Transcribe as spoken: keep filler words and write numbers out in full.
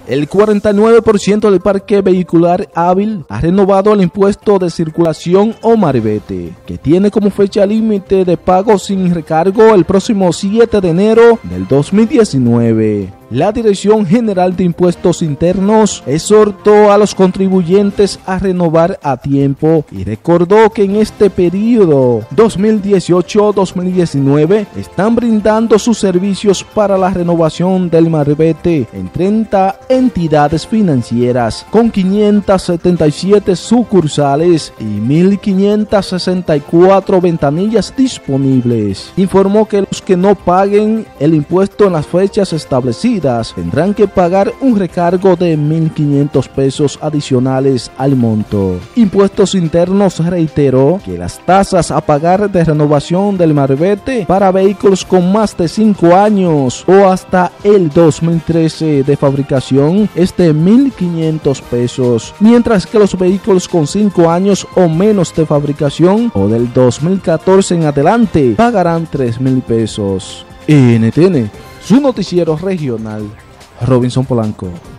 El cuarenta y nueve por ciento del parque vehicular hábil ha renovado el impuesto de circulación o marbete, que tiene como fecha límite de pago sin recargo el próximo siete de enero del dos mil diecinueve. La Dirección General de Impuestos Internos exhortó a los contribuyentes a renovar a tiempo y recordó que en este periodo dos mil dieciocho dos mil diecinueve están brindando sus servicios para la renovación del marbete en treinta entidades financieras con quinientas setenta y siete sucursales y mil quinientas sesenta y cuatro ventanillas disponibles. Informó que los que no paguen el impuesto en las fechas establecidas tendrán que pagar un recargo de mil quinientos pesos adicionales al monto. Impuestos Internos reiteró que las tasas a pagar de renovación del marbete para vehículos con más de cinco años o hasta el dos mil trece de fabricación es de mil quinientos pesos, mientras que los vehículos con cinco años o menos de fabricación o del dos mil catorce en adelante pagarán tres mil pesos. N T N, su noticiero regional, Robinson Polanco.